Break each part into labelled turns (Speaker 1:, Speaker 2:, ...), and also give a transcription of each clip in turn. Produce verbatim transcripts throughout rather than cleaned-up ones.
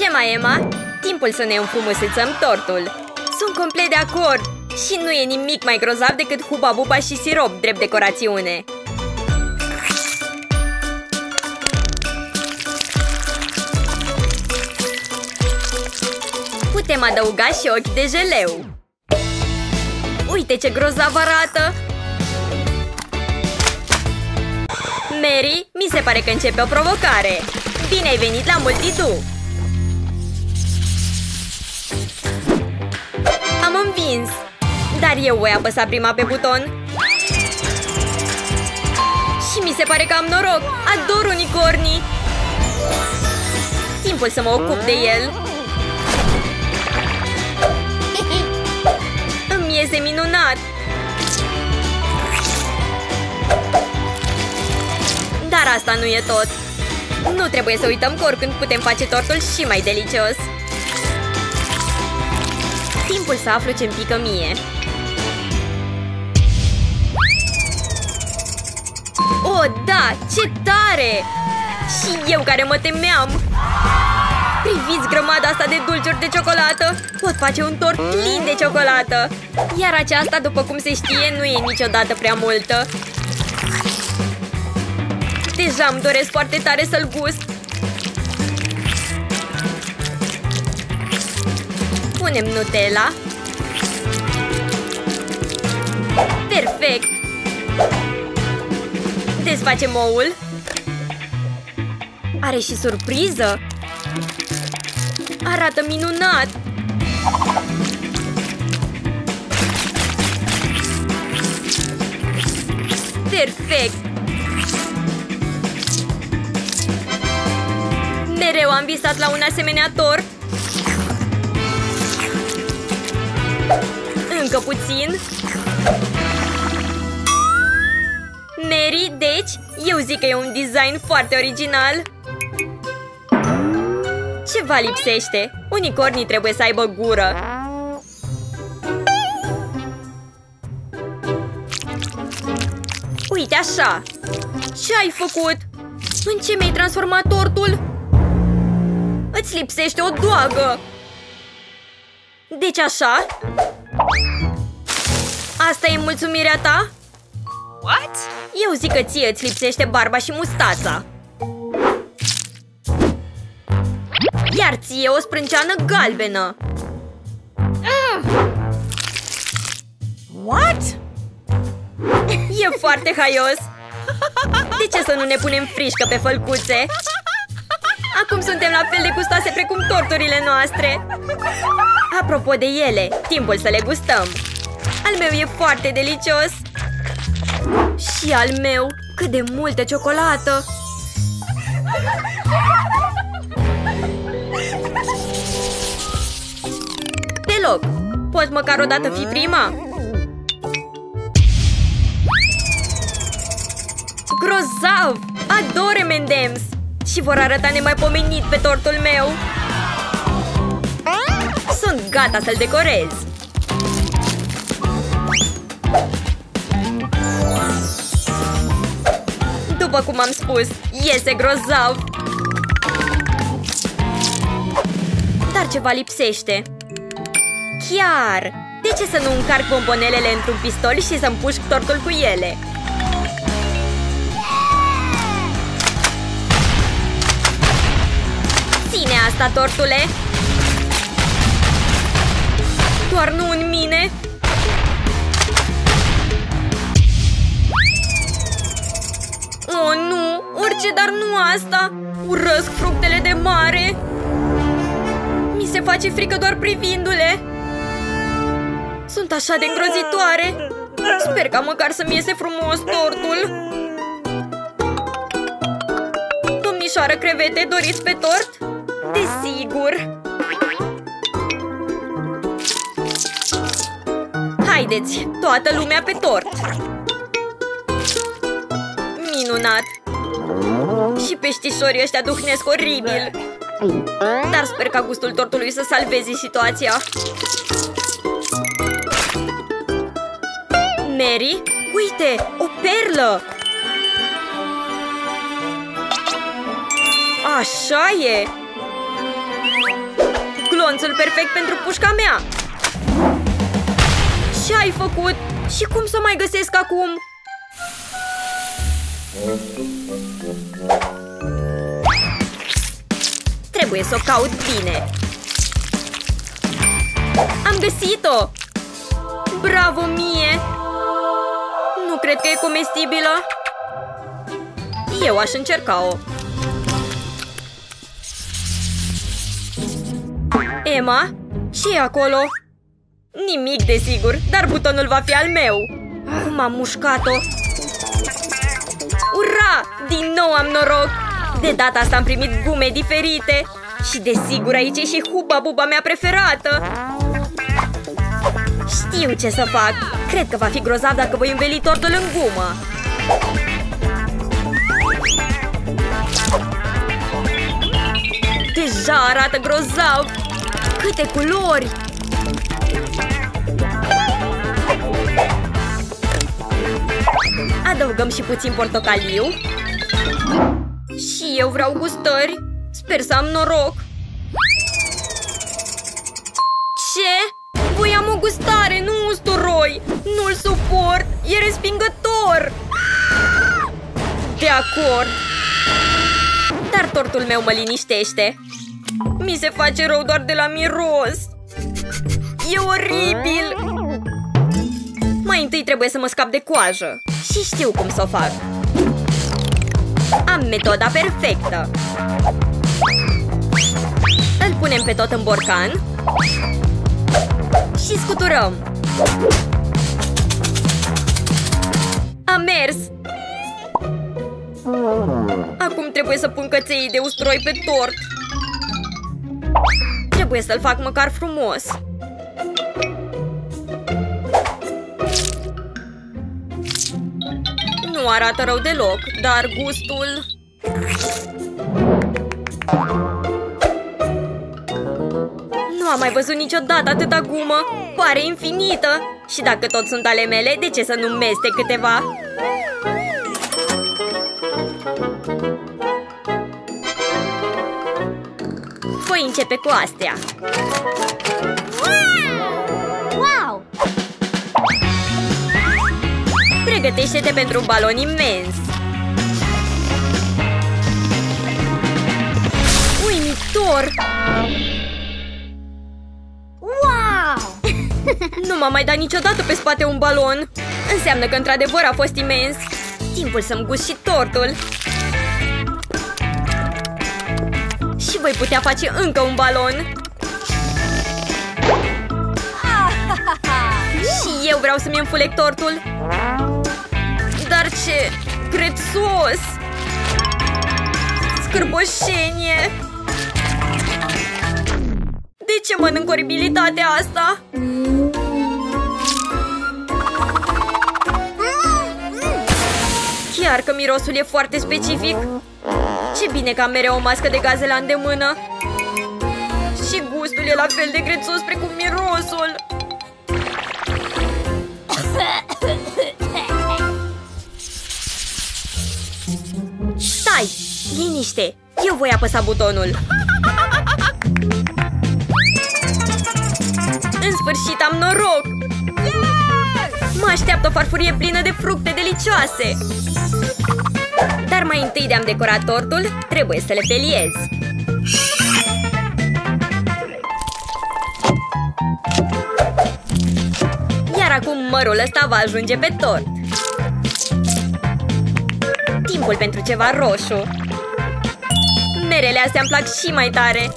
Speaker 1: Ce mai, Emma? Timpul să ne înfrumusețăm tortul. Sunt complet de acord. Și nu e nimic mai grozav decât huba-buba și sirop drept decorațiune. Putem adăuga și ochi de jeleu. Uite ce grozav arată! Mary, mi se pare că începe o provocare. Bine ai venit la Multidu! Am învins! Dar eu voi apăsa prima pe buton. Și mi se pare că am noroc! Ador unicornii! Timpul să mă ocup de el. Îmi iese minunat! Dar asta nu e tot. Nu trebuie să uităm că oricând putem face tortul și mai delicios. Timpul să aflu ce-mi pică mie. Oh, da! Ce tare! Și eu care mă temeam! Priviți grămada asta de dulciuri de ciocolată! Pot face un tort plin de ciocolată! Iar aceasta, după cum se știe, nu e niciodată prea multă. Deja îmi doresc foarte tare să-l gust. Punem Nutella. Perfect! Desfacem oul. Are și surpriză. Arată minunat! Perfect! Mereu am visat la un asemenea tort. Încă puțin. Mary, deci, eu zic că e un design foarte original. Ceva lipsește. Unicornii trebuie să aibă gură. Uite așa. Ce ai făcut? În ce mi-ai transformat tortul? Îți lipsește o doagă. Deci așa? Asta e mulțumirea ta?
Speaker 2: What?
Speaker 1: Eu zic că ție îți lipsește barba și mustața. Iar ție o sprânceană galbenă.
Speaker 2: What?
Speaker 1: E foarte haios. De ce să nu ne punem frișcă pe fălcuțe? Acum suntem la fel de gustoase precum torturile noastre. Apropo de ele, timpul să le gustăm. Al meu e foarte delicios. Și al meu, cât de multă ciocolată. Deloc. Poți măcar odată fi prima? Grozav! Ador M and M's! Și vor arăta nemaipomenit pe tortul meu. Sunt gata să-l decorez. După cum am spus, iese grozav. Dar ceva lipsește. Chiar! De ce să nu încarc bombonelele într-un pistol și să împușc tortul cu ele? Ține asta, tortule! Doar nu în mine! Oh, nu! Orice, dar nu asta! Urăsc fructele de mare! Mi se face frică doar privindu-le! Sunt așa de îngrozitoare! Sper ca măcar să-mi iese frumos tortul! Domnișoară crevete, doriți pe tort? Desigur! Haideți, toată lumea pe tort! Minunat! Și peștișorii ăștia duhnesc oribil! Dar sper ca gustul tortului să salveze situația! Mary, uite, o perlă! Așa e! glonțul perfect pentru pușca mea! Ce ai făcut? Și cum să o mai găsesc acum? Trebuie să o caut bine. Am găsit-o! Bravo mie! Nu cred că e comestibilă. Eu aș încerca-o. Emma? Ce e acolo? Nimic, desigur, dar butonul va fi al meu. Cum am mușcat-o? Ura! Din nou am noroc! De data asta am primit gume diferite. Și desigur aici e și huba-buba mea preferată. Știu ce să fac. Cred că va fi grozav dacă voi înveli tortul în gumă. Deja arată grozav. Câte culori! Adăugăm și puțin portocaliu. Și eu vreau gustări. Sper să am noroc. Ce? Voiam o gustare, nu usturoi. Nu-l suport, e respingător. De acord. Dar tortul meu mă liniștește. Mi se face rău doar de la miros. E oribil. Mai întâi trebuie să mă scap de coajă. Și știu cum să o fac. Am metoda perfectă. Îl punem pe tot în borcan și scuturăm. A mers! Acum trebuie să pun căței de usturoi pe tort. Trebuie să-l fac măcar frumos. Nu arată rău deloc, dar gustul... Nu am mai văzut niciodată atâta gumă. Pare infinită. Și dacă tot sunt ale mele, de ce să nu mestec câteva? Voi începe cu astea. Wow! Pregătește-te pentru un balon imens. Uimitor! Wow! Nu m-am mai dat niciodată pe spate un balon. Înseamnă că într-adevăr a fost imens. Timpul să-mi gust și tortul. Și voi putea face încă un balon. Și eu vreau să-mi înfulec tortul. Dar ce prețos! Scârboșenie! De ce mănânc oribilitatea asta? Chiar că mirosul e foarte specific. Ce bine că am mereu o mască de gaze la îndemână. Și gustul e la fel de grețos precum mirosul. Stai! Liniște! Eu voi apăsa butonul. În sfârșit am noroc! Mă așteaptă o farfurie plină de fructe delicioase. Dar mai întâi de a-mi decora tortul, trebuie să le feliez. Iar acum mărul ăsta va ajunge pe tort. Timpul pentru ceva roșu. Merele astea îmi plac și mai tare.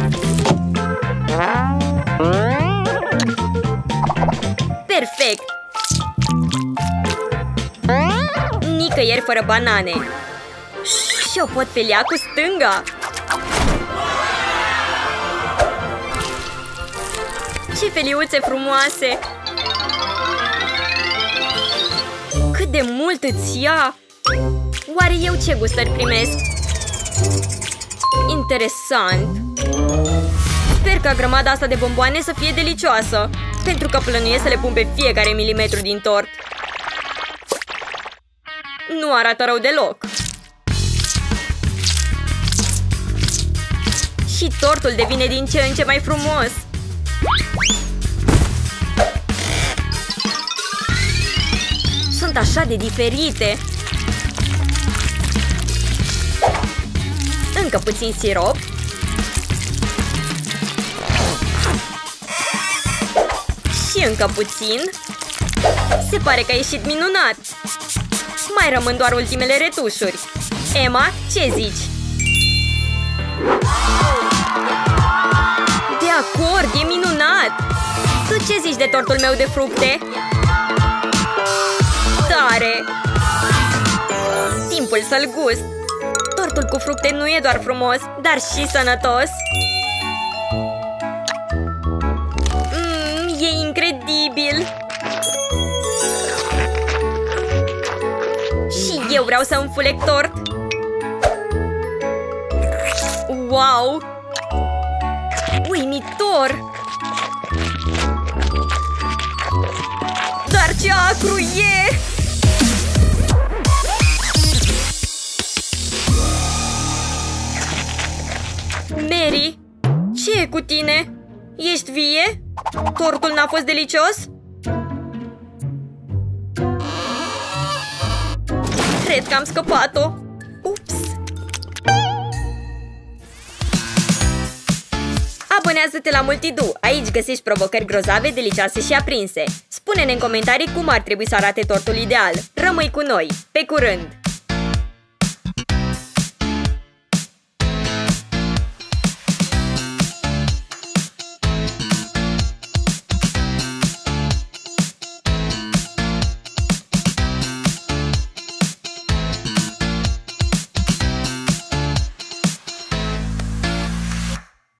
Speaker 1: Perfect! Nicăieri fără banane. Și o pot felia cu stânga. Ce feliuțe frumoase! Cât de mult îți ia! Oare eu ce gustări primesc? Interesant! Sper ca grămada asta de bomboane să fie delicioasă, pentru că plănuiesc să le pun pe fiecare milimetru din tort. Nu arată rău deloc. Și tortul devine din ce în ce mai frumos. Sunt așa de diferite. Încă puțin sirop. Și încă puțin. Se pare că a ieșit minunat. Mai rămân doar ultimele retușuri. Emma, ce zici? De acord, e minunat! Tu ce zici de tortul meu de fructe? Tare! Timpul să-l gust! Tortul cu fructe nu e doar frumos, dar și sănătos! Mmm, e incredibil! Și eu vreau să înfulec tort! Wow! Uimitor! Dar ce acru e! Mary, ce e cu tine? Ești vie? Tortul n-a fost delicios? Cred că am scăpat-o. Ups! Abonează-te la Multidu, aici găsești provocări grozave, delicioase și aprinse. Spune-ne în comentarii cum ar trebui să arate tortul ideal. Rămâi cu noi! Pe curând!